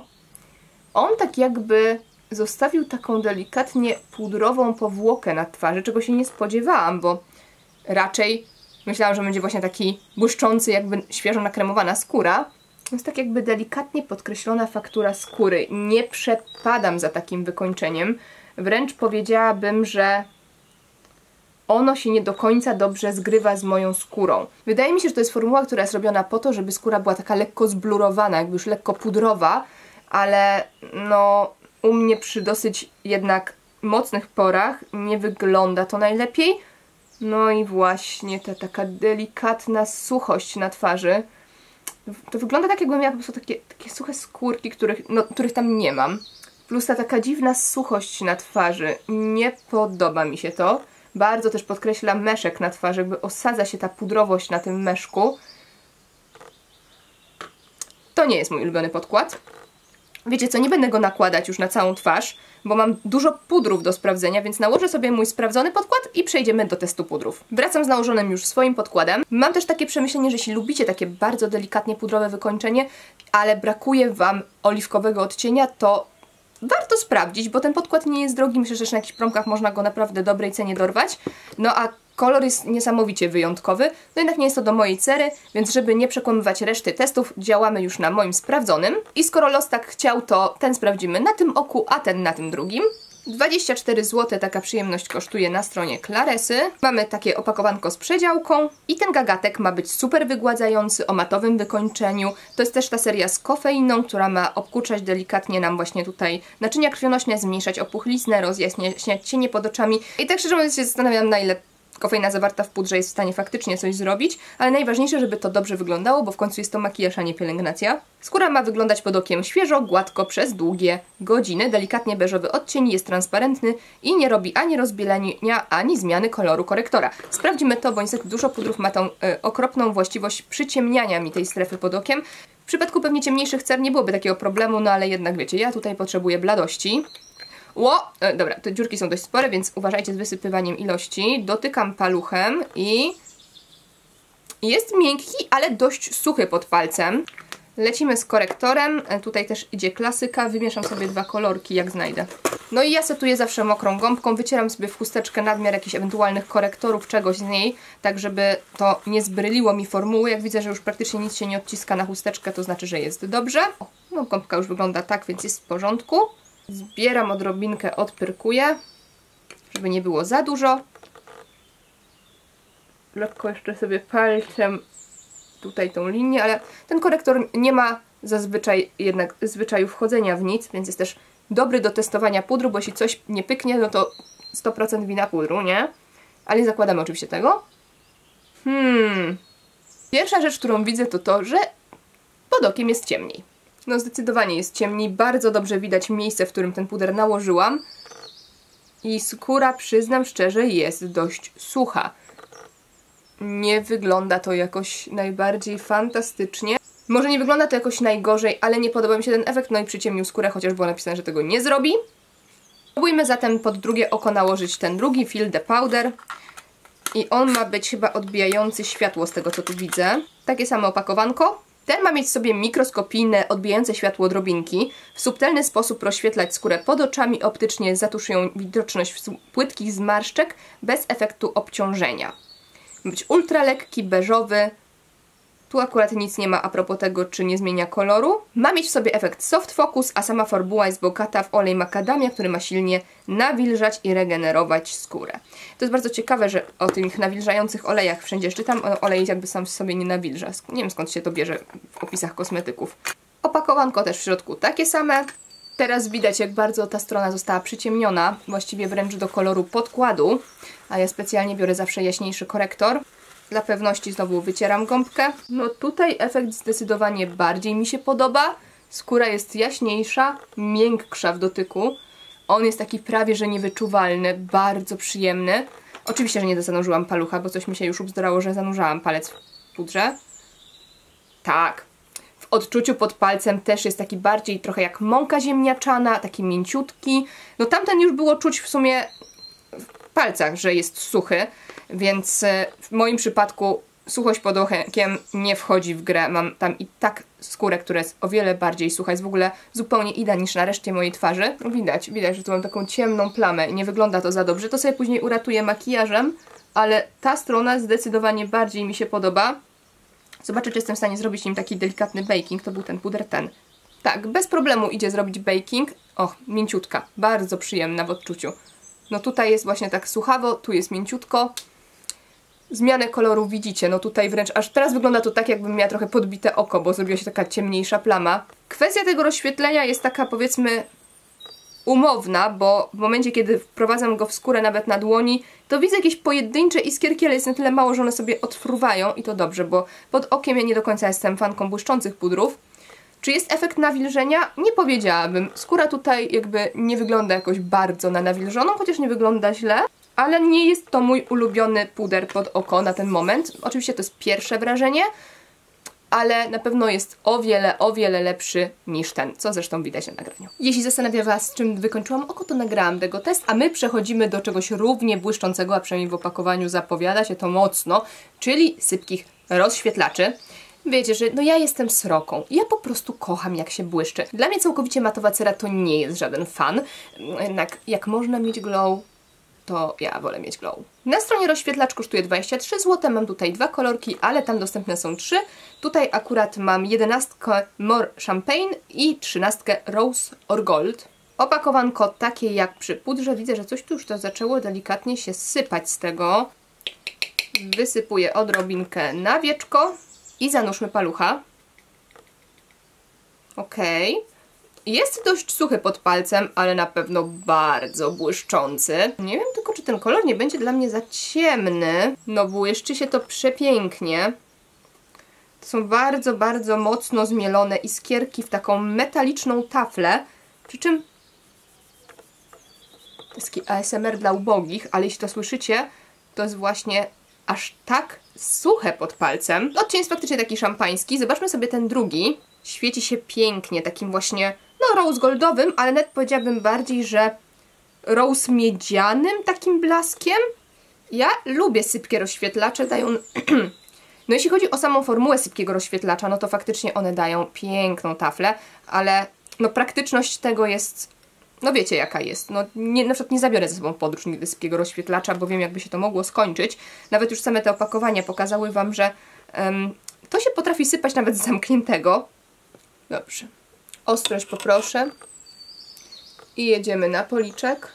on tak jakby zostawił taką delikatnie pudrową powłokę na twarzy, czego się nie spodziewałam, bo raczej myślałam, że będzie właśnie taki błyszczący, jakby świeżo nakremowana skóra. Jest tak jakby delikatnie podkreślona faktura skóry. Nie przepadam za takim wykończeniem. Wręcz powiedziałabym, że ono się nie do końca dobrze zgrywa z moją skórą. Wydaje mi się, że to jest formuła, która jest robiona po to, żeby skóra była taka lekko zblurowana, jakby już lekko pudrowa, ale no u mnie przy dosyć jednak mocnych porach nie wygląda to najlepiej. No i właśnie ta taka delikatna suchość na twarzy. To wygląda tak, jakbym miała po prostu takie, takie suche skórki, których, no, których tam nie mam. Plus ta taka dziwna suchość na twarzy. Nie podoba mi się to. Bardzo też podkreśla meszek na twarzy, jakby osadza się ta pudrowość na tym meszku. To nie jest mój ulubiony podkład. Wiecie co, nie będę go nakładać już na całą twarz, bo mam dużo pudrów do sprawdzenia, więc nałożę sobie mój sprawdzony podkład i przejdziemy do testu pudrów. Wracam z nałożonym już swoim podkładem. Mam też takie przemyślenie, że jeśli lubicie takie bardzo delikatnie pudrowe wykończenie, ale brakuje Wam oliwkowego odcienia, to warto sprawdzić, bo ten podkład nie jest drogi. Myślę, że też na jakichś promkach można go naprawdę dobrej cenie dorwać. No a kolor jest niesamowicie wyjątkowy, no jednak nie jest to do mojej cery, więc żeby nie przekłamywać reszty testów, działamy już na moim sprawdzonym. I skoro los tak chciał, to ten sprawdzimy na tym oku, a ten na tym drugim. dwadzieścia cztery złote taka przyjemność kosztuje na stronie Claresy. Mamy takie opakowanko z przedziałką i ten gagatek ma być super wygładzający, o matowym wykończeniu. To jest też ta seria z kofeiną, która ma obkurczać delikatnie nam właśnie tutaj naczynia krwionośne, zmniejszać opuchliznę, rozjaśniać cienie pod oczami. I tak szczerze mówiąc się zastanawiam, na ile kofeina zawarta w pudrze jest w stanie faktycznie coś zrobić, ale najważniejsze, żeby to dobrze wyglądało, bo w końcu jest to makijaż, a nie pielęgnacja. Skóra ma wyglądać pod okiem świeżo, gładko przez długie godziny. Delikatnie beżowy odcień, jest transparentny i nie robi ani rozbielenia, ani zmiany koloru korektora. Sprawdzimy to, bo niestety dużo pudrów ma tą y, okropną właściwość przyciemniania mi tej strefy pod okiem. W przypadku pewnie ciemniejszych cer nie byłoby takiego problemu, no ale jednak wiecie, ja tutaj potrzebuję bladości. Ło! E, dobra, te dziurki są dość spore, więc uważajcie z wysypywaniem ilości. Dotykam paluchem i jest miękki, ale dość suchy pod palcem. Lecimy z korektorem. E, tutaj też idzie klasyka. Wymieszam sobie dwa kolorki, jak znajdę. No i ja setuję zawsze mokrą gąbką. Wycieram sobie w chusteczkę nadmiar jakichś ewentualnych korektorów, czegoś z niej, tak żeby to nie zbryliło mi formuły. Jak widzę, że już praktycznie nic się nie odciska na chusteczkę, to znaczy, że jest dobrze. O, no gąbka już wygląda tak, więc jest w porządku. Zbieram odrobinkę, odpyrkuję, żeby nie było za dużo. Lekko jeszcze sobie palcem tutaj tą linię, ale ten korektor nie ma zazwyczaj jednak zwyczaju wchodzenia w nic, więc jest też dobry do testowania pudru, bo jeśli coś nie pyknie, no to sto procent wina pudru, nie? Ale nie zakładamy oczywiście tego. Hmm. Pierwsza rzecz, którą widzę, to to, że pod okiem jest ciemniej. No zdecydowanie jest ciemniej, bardzo dobrze widać miejsce, w którym ten puder nałożyłam. I skóra, przyznam szczerze, jest dość sucha. Nie wygląda to jakoś najbardziej fantastycznie. Może nie wygląda to jakoś najgorzej, ale nie podoba mi się ten efekt, no i przyciemnił skórę, chociaż było napisane, że tego nie zrobi. Spróbujmy zatem pod drugie oko nałożyć ten drugi Fill the Powder. I on ma być chyba odbijający światło z tego, co tu widzę. Takie samo opakowanko. Ten ma mieć w sobie mikroskopijne, odbijające światło drobinki. W subtelny sposób rozświetlać skórę pod oczami, optycznie zatuszują widoczność płytkich zmarszczek bez efektu obciążenia. Ma być ultra lekki, beżowy. Tu akurat nic nie ma a propos tego, czy nie zmienia koloru. Ma mieć w sobie efekt soft focus, a sama formuła jest bogata w olej makadamia, który ma silnie nawilżać i regenerować skórę. To jest bardzo ciekawe, że o tych nawilżających olejach wszędzie czytam, olej jakby sam sobie nie nawilża. Nie wiem, skąd się to bierze w opisach kosmetyków. Opakowanko też w środku takie same. Teraz widać, jak bardzo ta strona została przyciemniona, właściwie wręcz do koloru podkładu, a ja specjalnie biorę zawsze jaśniejszy korektor. Dla pewności znowu wycieram gąbkę. No tutaj efekt zdecydowanie bardziej mi się podoba. Skóra jest jaśniejsza, miększa w dotyku. On jest taki prawie, że niewyczuwalny, bardzo przyjemny. Oczywiście, że nie zanurzyłam palucha, bo coś mi się już ubzdorało, że zanurzałam palec w pudrze. Tak. W odczuciu pod palcem też jest taki bardziej trochę jak mąka ziemniaczana, taki mięciutki. No tamten już było czuć w sumie w palcach, że jest suchy. Więc w moim przypadku suchość pod okiem nie wchodzi w grę. Mam tam i tak skórę, która jest o wiele bardziej sucha. Jest w ogóle zupełnie inna niż na reszcie mojej twarzy. No widać, widać, że tu mam taką ciemną plamę i nie wygląda to za dobrze. To sobie później uratuję makijażem, ale ta strona zdecydowanie bardziej mi się podoba. Zobaczę, czy jestem w stanie zrobić nim taki delikatny baking. To był ten puder ten. Tak, bez problemu idzie zrobić baking. Och, mięciutka. Bardzo przyjemna w odczuciu. No tutaj jest właśnie tak suchawo, tu jest mięciutko. Zmianę koloru widzicie, no tutaj wręcz aż teraz wygląda to tak, jakbym miała trochę podbite oko, bo zrobiła się taka ciemniejsza plama. Kwestia tego rozświetlenia jest taka, powiedzmy, umowna, bo w momencie, kiedy wprowadzam go w skórę nawet na dłoni, to widzę jakieś pojedyncze iskierki, ale jest na tyle mało, że one sobie odfruwają i to dobrze, bo pod okiem ja nie do końca jestem fanką błyszczących pudrów. Czy jest efekt nawilżenia? Nie powiedziałabym. Skóra tutaj jakby nie wygląda jakoś bardzo na nawilżoną, chociaż nie wygląda źle. Ale nie jest to mój ulubiony puder pod oko na ten moment. Oczywiście to jest pierwsze wrażenie, ale na pewno jest o wiele, o wiele lepszy niż ten, co zresztą widać na nagraniu. Jeśli zastanawia Was, czym wykończyłam oko, to nagrałam tego test, a my przechodzimy do czegoś równie błyszczącego, a przynajmniej w opakowaniu zapowiada się to mocno, czyli sypkich rozświetlaczy. Wiecie, że no ja jestem sroką. Ja po prostu kocham, jak się błyszczy. Dla mnie całkowicie matowa cera to nie jest żaden fan. Jednak jak można mieć glow, to ja wolę mieć glow. Na stronie rozświetlacz kosztuje dwadzieścia trzy złote, mam tutaj dwa kolorki, ale tam dostępne są trzy. Tutaj akurat mam jedenastkę More Champagne i trzynastkę Rose or Gold. Opakowanko takie jak przy pudrze. Widzę, że coś tu już to zaczęło delikatnie się sypać z tego. Wysypuję odrobinkę na wieczko i zanurzmy palucha. Okej. Okay. Jest dość suchy pod palcem, ale na pewno bardzo błyszczący. Nie wiem tylko, czy ten kolor nie będzie dla mnie za ciemny. No błyszczy się to przepięknie. To są bardzo, bardzo mocno zmielone iskierki w taką metaliczną taflę. Przy czym to jest taki A S M R dla ubogich, ale jeśli to słyszycie, to jest właśnie aż tak suche pod palcem. Odcień jest faktycznie taki szampański. Zobaczmy sobie ten drugi. Świeci się pięknie, takim właśnie, no rose goldowym, ale nawet powiedziałabym bardziej, że rose miedzianym takim blaskiem. Ja lubię sypkie rozświetlacze, dają... No jeśli chodzi o samą formułę sypkiego rozświetlacza, no to faktycznie one dają piękną taflę, ale no praktyczność tego jest... No wiecie jaka jest. No nie, na przykład nie zabiorę ze sobą w podróż nigdy sypkiego rozświetlacza, bo wiem jakby się to mogło skończyć. Nawet już same te opakowania pokazały Wam, że um, to się potrafi sypać nawet z zamkniętego. Dobrze. Ostrość poproszę. I jedziemy na policzek.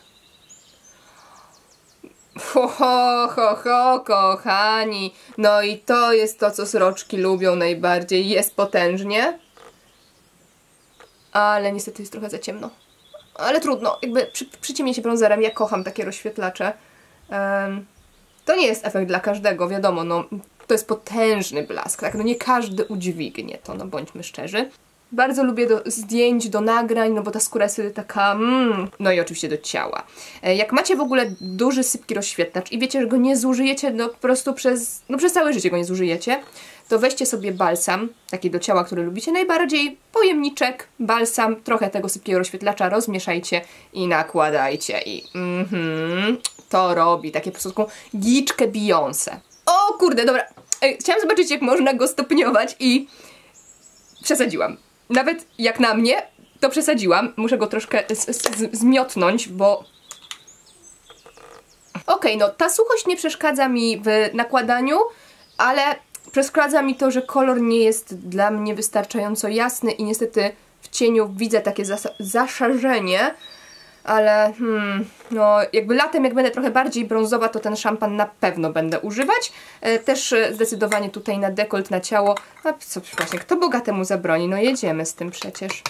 Ho, ho, ho, ho, kochani. No i to jest to, co sroczki lubią najbardziej. Jest potężnie. Ale niestety jest trochę za ciemno. ale trudno, jakby przy, przyciemnie się bronzerem, ja kocham takie rozświetlacze. Um, to nie jest efekt dla każdego, wiadomo, no to jest potężny blask, tak, no nie każdy udźwignie to, no bądźmy szczerzy. Bardzo lubię do zdjęć, do nagrań, no bo ta skóra jest wtedy taka, mm, no i oczywiście do ciała. Jak macie w ogóle duży, sypki rozświetlacz i wiecie, że go nie zużyjecie, no po prostu przez, no przez całe życie go nie zużyjecie, to weźcie sobie balsam, taki do ciała, który lubicie najbardziej, pojemniczek, balsam, trochę tego sypkiego rozświetlacza, rozmieszajcie i nakładajcie i mhm, to robi takie po prostu taką giczkę Beyoncé. O kurde, dobra, Ej, chciałam zobaczyć, jak można go stopniować i przesadziłam. Nawet jak na mnie, to przesadziłam. Muszę go troszkę zmiotnąć, bo... Okej, okay, no ta suchość nie przeszkadza mi w nakładaniu, ale przeszkadza mi to, że kolor nie jest dla mnie wystarczająco jasny i niestety w cieniu widzę takie zaszarzenie, ale hmm, no jakby latem, jak będę trochę bardziej brązowa, to ten szampan na pewno będę używać. E, też zdecydowanie tutaj na dekolt, na ciało. A co właśnie, kto bogatemu zabroni? No jedziemy z tym przecież.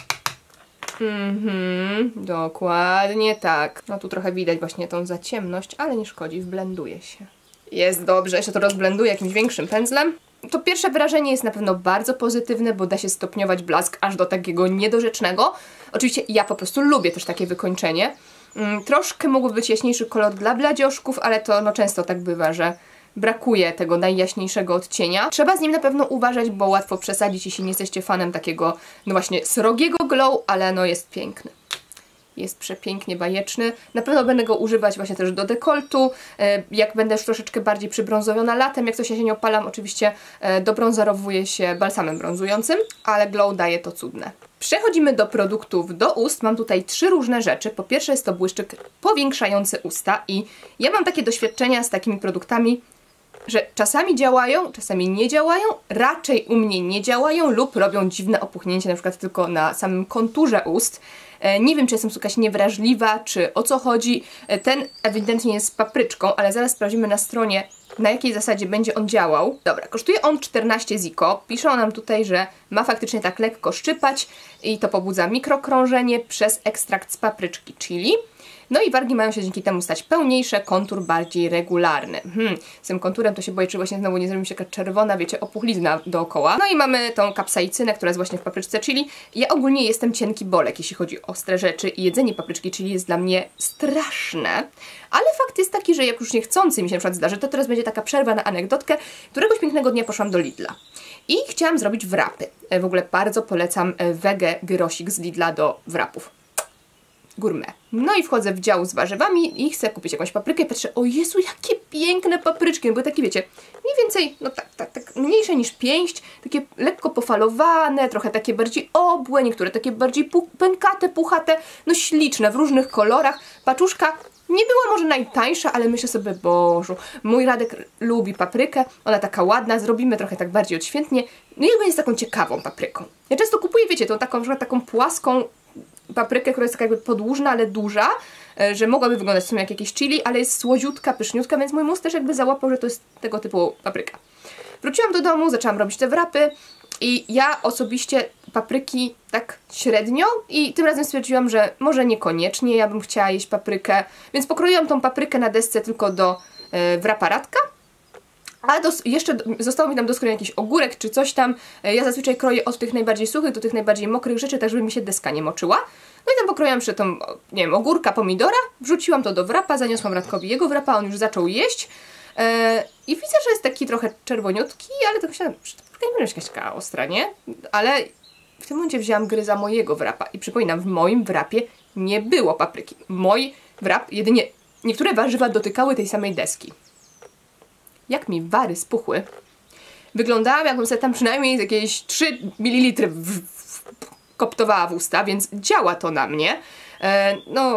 Mhm, dokładnie tak. No tu trochę widać właśnie tą zaciemność, ale nie szkodzi, wblenduje się. Jest dobrze, jeszcze to rozblenduję jakimś większym pędzlem. To pierwsze wrażenie jest na pewno bardzo pozytywne, bo da się stopniować blask aż do takiego niedorzecznego. Oczywiście ja po prostu lubię też takie wykończenie. Mm, troszkę mógłby być jaśniejszy kolor dla bladzioszków, ale to no często tak bywa, że brakuje tego najjaśniejszego odcienia. Trzeba z nim na pewno uważać, bo łatwo przesadzić, jeśli nie jesteście fanem takiego no właśnie srogiego glow, ale no jest piękny. Jest przepięknie bajeczny. Na pewno będę go używać właśnie też do dekoltu. Jak będę już troszeczkę bardziej przybrązowiona latem, jak coś ja się nie opalam, oczywiście dobrązerowuję się balsamem brązującym, ale glow daje to cudne. Przechodzimy do produktów do ust. Mam tutaj trzy różne rzeczy. Po pierwsze jest to błyszczyk powiększający usta i ja mam takie doświadczenia z takimi produktami, że czasami działają, czasami nie działają, raczej u mnie nie działają lub robią dziwne opuchnięcie, na przykład tylko na samym konturze ust. Nie wiem, czy jestem jakaś niewrażliwa, czy o co chodzi. Ten ewidentnie jest z papryczką, ale zaraz sprawdzimy na stronie, na jakiej zasadzie będzie on działał. Dobra, kosztuje on czternaście ziko. Piszą nam tutaj, że ma faktycznie tak lekko szczypać i to pobudza mikrokrążenie przez ekstrakt z papryczki chili. No i wargi mają się dzięki temu stać pełniejsze, kontur bardziej regularny. Hmm, z tym konturem to się boję, czy właśnie znowu nie zrobi mi się taka czerwona, wiecie, opuchlizna dookoła. No i mamy tą kapsaicynę, która jest właśnie w papryczce chili. Ja ogólnie jestem cienki bolek, jeśli chodzi o ostre rzeczy i jedzenie papryczki chili jest dla mnie straszne. Ale fakt jest taki, że jak już niechcący mi się na przykład zdarzy, to teraz będzie taka przerwa na anegdotkę. Któregoś pięknego dnia poszłam do Lidla i chciałam zrobić wrapy. W ogóle bardzo polecam wege gyrosik z Lidla do wrapów. Gourmet. No i wchodzę w dział z warzywami i chcę kupić jakąś paprykę i patrzę, o Jezu, jakie piękne papryczki, no bo takie wiecie, mniej więcej, no tak, tak, tak, mniejsze niż pięść, takie lekko pofalowane, trochę takie bardziej obłe, niektóre takie bardziej pu pękate, puchate, no śliczne, w różnych kolorach. Paczuszka nie była może najtańsza, ale myślę sobie, Bożu, mój Radek lubi paprykę, ona taka ładna, zrobimy trochę tak bardziej odświętnie, no i jakby jest taką ciekawą papryką. Ja często kupuję, wiecie, tą taką, na przykład taką płaską paprykę, która jest taka jakby podłużna, ale duża, że mogłaby wyglądać w sumie jak jakieś chili, ale jest słodziutka, pyszniutka, więc mój mąż też jakby załapał, że to jest tego typu papryka. Wróciłam do domu, zaczęłam robić te wrapy i ja osobiście papryki tak średnio i tym razem stwierdziłam, że może niekoniecznie ja bym chciała jeść paprykę, więc pokroiłam tą paprykę na desce tylko do yy, wrapa Radka. A do, jeszcze zostało mi tam do skrojenia jakiś ogórek czy coś tam. Ja zazwyczaj kroję od tych najbardziej suchych do tych najbardziej mokrych rzeczy, tak żeby mi się deska nie moczyła. No i tam pokroiłam jeszcze tą, nie wiem, ogórka, pomidora, wrzuciłam to do wrapa, zaniosłam Radkowi jego wrapa, on już zaczął jeść. Yy, I widzę, że jest taki trochę czerwoniutki, ale to myślałam, że to nie będzie jakaś taka ostra, nie? Ale w tym momencie wzięłam gryza mojego wrapa i przypominam, w moim wrapie nie było papryki. Mój wrap, jedynie niektóre warzywa dotykały tej samej deski. Jak mi wary spuchły, wyglądałam, jakbym sobie tam przynajmniej jakieś trzy mililitry koptowała w usta, więc działa to na mnie. E, no,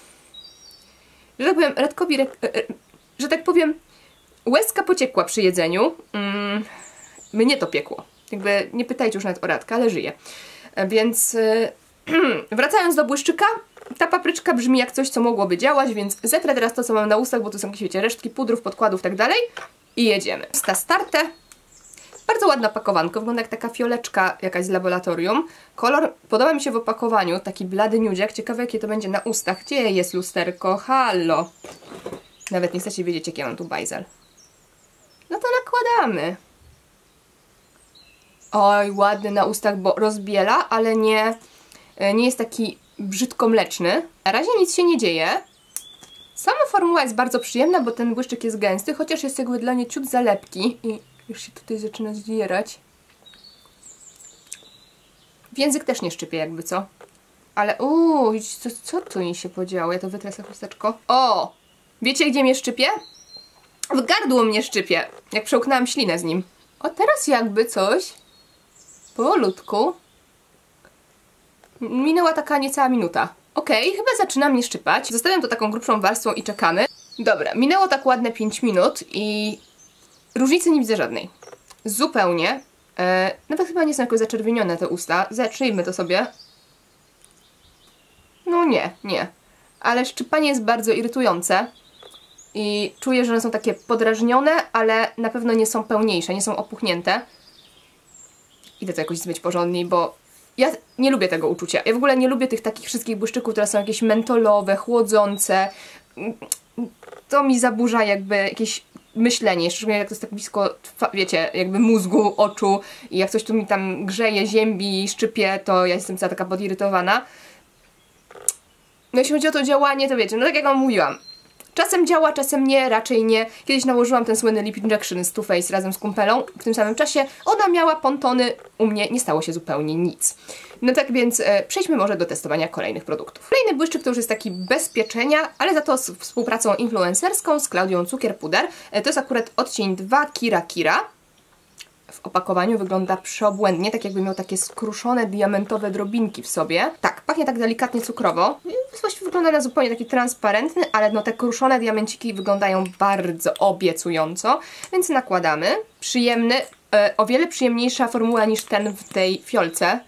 że tak powiem, Radkowi, e, e, że tak powiem, łezka pociekła przy jedzeniu. Mm, mnie to piekło. Jakby nie pytajcie już nawet o Radka, ale żyje. E, więc e, wracając do błyszczyka, ta papryczka brzmi jak coś, co mogłoby działać, więc zetrę teraz to, co mam na ustach, bo tu są jakieś, wiecie, resztki pudrów, podkładów i tak dalej. I jedziemy. Usta starte. Bardzo ładna pakowanko, wygląda jak taka fioleczka jakaś z laboratorium. Kolor podoba mi się w opakowaniu, taki blady nudziak. Ciekawe jakie to będzie na ustach. Gdzie jest lusterko? Halo! Nawet nie chcecie wiedzieć jaki ja mam tu bajzel. No to nakładamy. Oj, ładny na ustach, bo rozbiela, ale nie, nie jest taki brzydko mleczny. Na razie nic się nie dzieje. Sama formuła jest bardzo przyjemna, bo ten błyszczyk jest gęsty, chociaż jest jakby dla mnie ciut za lepki i już się tutaj zaczyna zdzierać. W język też nie szczypie jakby, co? Ale uuu, co, co tu mi się podziało? Ja to wytrę sobie chusteczko. O! Wiecie gdzie mnie szczypie? W gardło mnie szczypie, jak przełknęłam ślinę z nim. O, teraz jakby coś powolutku. Minęła taka niecała minuta. Okej, okay, chyba zaczyna mnie szczypać. Zostawiam to taką grubszą warstwą i czekamy. Dobra, minęło tak ładne pięć minut i różnicy nie widzę żadnej. Zupełnie. E, nawet chyba nie są jakoś zaczerwienione te usta. Zatrzyjmy to sobie. No nie, nie. Ale szczypanie jest bardzo irytujące. I czuję, że one są takie podrażnione, ale na pewno nie są pełniejsze, nie są opuchnięte. Idę to jakoś zmyć porządniej, bo ja nie lubię tego uczucia. Ja w ogóle nie lubię tych takich wszystkich błyszczyków, które są jakieś mentolowe, chłodzące. To mi zaburza jakby jakieś myślenie, szczególnie jak to jest tak blisko, wiecie, jakby mózgu, oczu i jak coś tu mi tam grzeje, ziębi, szczypie, to ja jestem cała taka podirytowana. No jeśli chodzi o to działanie, to wiecie, no tak jak wam mówiłam, czasem działa, czasem nie, raczej nie. Kiedyś nałożyłam ten słynny Lip Injection z Too Faced razem z kumpelą w tym samym czasie. Ona miała pontony, u mnie nie stało się zupełnie nic. No tak więc e, przejdźmy może do testowania kolejnych produktów. Kolejny błyszczyk to już jest taki bez pieczenia, ale za to z współpracą influencerską z Klaudią Cukier Puder. E, to jest akurat odcień dwa Kira Kira. W opakowaniu wygląda przeobłędnie, tak jakby miał takie skruszone, diamentowe drobinki w sobie. Tak, pachnie tak delikatnie cukrowo. Właściwie wygląda na zupełnie taki transparentny, ale no te kruszone diamenciki wyglądają bardzo obiecująco, więc nakładamy. Przyjemny, e, o wiele przyjemniejsza formuła niż ten w tej fiolce.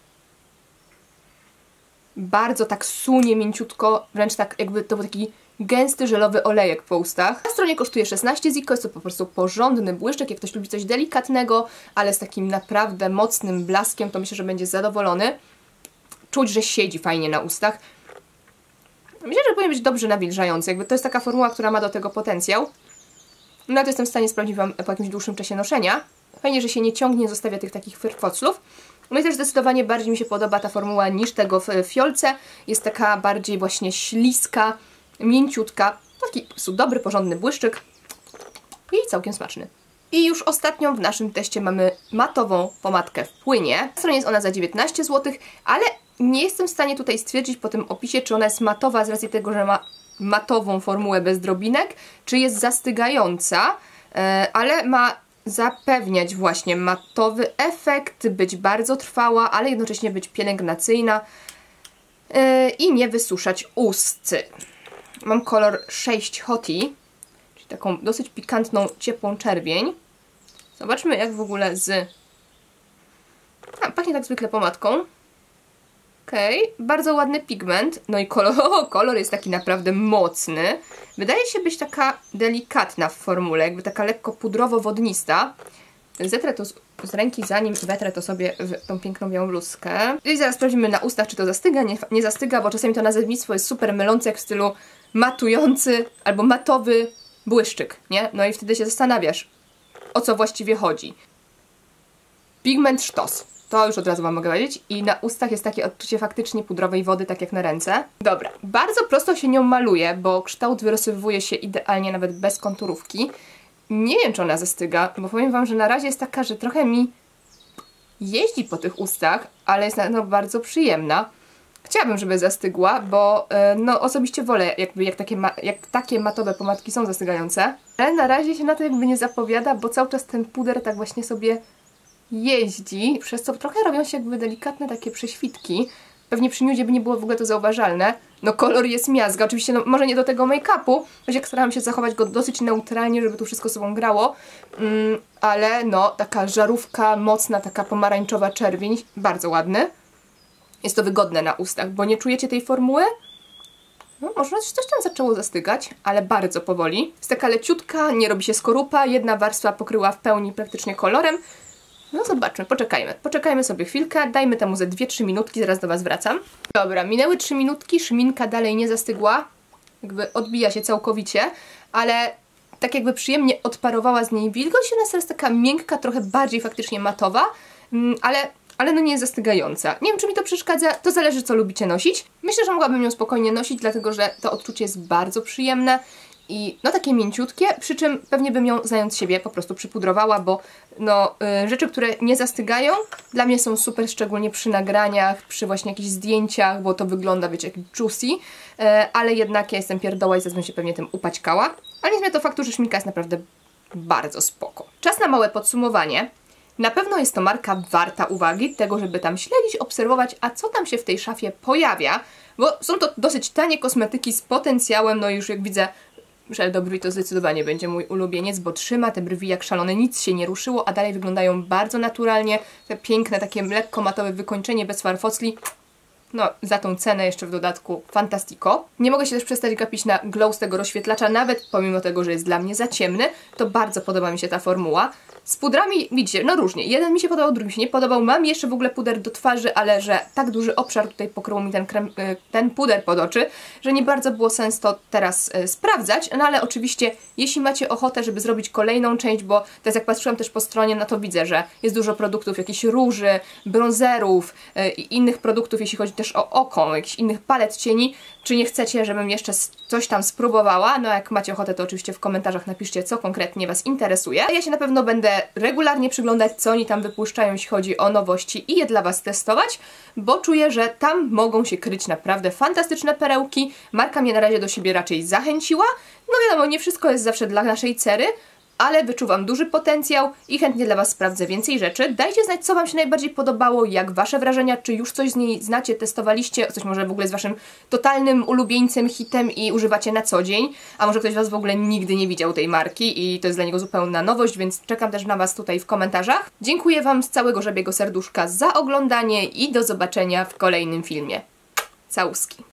Bardzo tak sunie mięciutko, wręcz tak jakby to był taki gęsty, żelowy olejek po ustach. Na stronie kosztuje szesnaście ziko, jest to po prostu porządny błyszczyk. Jak ktoś lubi coś delikatnego, ale z takim naprawdę mocnym blaskiem, to myślę, że będzie zadowolony. Czuć, że siedzi fajnie na ustach. Myślę, że powinien być dobrze nawilżający. Jakby to jest taka formuła, która ma do tego potencjał. No to jestem w stanie sprawdzić wam po jakimś dłuższym czasie noszenia. Fajnie, że się nie ciągnie, zostawia tych takich fyrfoclów. No i też zdecydowanie bardziej mi się podoba ta formuła niż tego w fiolce. Jest taka bardziej właśnie śliska, mięciutka. Taki po prostu dobry, porządny błyszczyk. I całkiem smaczny. I już ostatnią w naszym teście mamy matową pomadkę w płynie. Na stronie jest ona za dziewiętnaście złotych, ale nie jestem w stanie tutaj stwierdzić po tym opisie, czy ona jest matowa z racji tego, że ma matową formułę bez drobinek, czy jest zastygająca, ale ma zapewniać właśnie matowy efekt, być bardzo trwała, ale jednocześnie być pielęgnacyjna i nie wysuszać ust. Mam kolor sześć Hottie, czyli taką dosyć pikantną, ciepłą czerwień. Zobaczmy jak w ogóle z... A, pachnie tak zwykle pomadką. Okej, okay. Bardzo ładny pigment. No i kolor, o, kolor jest taki naprawdę mocny. Wydaje się być taka delikatna w formule, jakby taka lekko pudrowo-wodnista. Zetrę to z, z ręki, zanim wetrę to sobie w tą piękną białą bluzkę. I zaraz sprawdzimy na ustach, czy to zastyga, nie, nie zastyga, bo czasami to nazewnictwo jest super mylące, jak w stylu matujący albo matowy błyszczyk, nie? No i wtedy się zastanawiasz, o co właściwie chodzi. Pigment sztos. To już od razu wam mogę powiedzieć. I na ustach jest takie odczucie faktycznie pudrowej wody, tak jak na ręce. Dobra, bardzo prosto się nią maluje, bo kształt wyrysowuje się idealnie nawet bez konturówki. Nie wiem, czy ona zastyga, bo powiem wam, że na razie jest taka, że trochę mi jeździ po tych ustach, ale jest no, bardzo przyjemna. Chciałabym, żeby zastygła, bo no, osobiście wolę, jakby, jak, takie jak takie matowe pomadki są zastygające. Ale na razie się na to jakby nie zapowiada, bo cały czas ten puder tak właśnie sobie jeździ, przez co trochę robią się jakby delikatne takie prześwitki. Pewnie przy nudzie by nie było w ogóle to zauważalne. No kolor jest miazga, oczywiście no, może nie do tego make-upu, choć jak starałam się zachować go dosyć neutralnie, żeby tu wszystko sobą grało, mm, ale no taka żarówka mocna, taka pomarańczowa czerwień, bardzo ładny. Jest to wygodne na ustach, bo nie czujecie tej formuły? No może coś tam zaczęło zastygać, ale bardzo powoli. Jest taka leciutka, nie robi się skorupa, jedna warstwa pokryła w pełni praktycznie kolorem. No zobaczmy, poczekajmy. Poczekajmy sobie chwilkę, dajmy temu ze dwie trzy minutki, zaraz do Was wracam. Dobra, minęły trzy minutki, szminka dalej nie zastygła. Jakby odbija się całkowicie, ale tak jakby przyjemnie odparowała z niej wilgoć. Ona jest teraz taka miękka, trochę bardziej faktycznie matowa, ale, ale no nie jest zastygająca. Nie wiem, czy mi to przeszkadza, to zależy, co lubicie nosić. Myślę, że mogłabym ją spokojnie nosić, dlatego że to odczucie jest bardzo przyjemne i no takie mięciutkie, przy czym pewnie bym ją, znając siebie, po prostu przypudrowała, bo no y, rzeczy, które nie zastygają, dla mnie są super, szczególnie przy nagraniach, przy właśnie jakichś zdjęciach, bo to wygląda, wiecie, jak juicy, y, ale jednak ja jestem pierdoła i zazwyczaj się pewnie tym upaćkała, ale nie zmienia to faktu, że szminka jest naprawdę bardzo spoko. Czas na małe podsumowanie. Na pewno jest to marka warta uwagi, tego, żeby tam śledzić, obserwować, a co tam się w tej szafie pojawia, bo są to dosyć tanie kosmetyki z potencjałem, no już jak widzę, Żel do brwi to zdecydowanie będzie mój ulubieniec, bo trzyma te brwi jak szalone, nic się nie ruszyło, a dalej wyglądają bardzo naturalnie, te piękne, takie lekko matowe wykończenie bez farfocli. No, za tą cenę jeszcze w dodatku fantastico. Nie mogę się też przestać gapić na glow z tego rozświetlacza, nawet pomimo tego, że jest dla mnie za ciemny, to bardzo podoba mi się ta formuła. Z pudrami, widzicie, no różnie. Jeden mi się podobał, drugi mi się nie podobał. Mam jeszcze w ogóle puder do twarzy, ale że tak duży obszar tutaj pokrył mi ten, krem, ten puder pod oczy, że nie bardzo było sens to teraz y, sprawdzać. No ale oczywiście, jeśli macie ochotę, żeby zrobić kolejną część, bo teraz jak patrzyłam też po stronie, no to widzę, że jest dużo produktów, jakichś róży, bronzerów y, i innych produktów, jeśli chodzi też o oko, jakichś innych palet cieni. Czy nie chcecie, żebym jeszcze coś tam spróbowała? No jak macie ochotę, to oczywiście w komentarzach napiszcie, co konkretnie Was interesuje. Ja się na pewno będę regularnie przyglądać, co oni tam wypuszczają, jeśli chodzi o nowości i je dla Was testować, bo czuję, że tam mogą się kryć naprawdę fantastyczne perełki. Marka mnie na razie do siebie raczej zachęciła. No wiadomo, nie wszystko jest zawsze dla naszej cery, ale wyczuwam duży potencjał i chętnie dla Was sprawdzę więcej rzeczy. Dajcie znać, co Wam się najbardziej podobało, jak Wasze wrażenia, czy już coś z niej znacie, testowaliście, coś może w ogóle jest Waszym totalnym ulubieńcem, hitem i używacie na co dzień, a może ktoś Was w ogóle nigdy nie widział tej marki i to jest dla niego zupełna nowość, więc czekam też na Was tutaj w komentarzach. Dziękuję Wam z całego żabiego serduszka za oglądanie i do zobaczenia w kolejnym filmie. Całuski.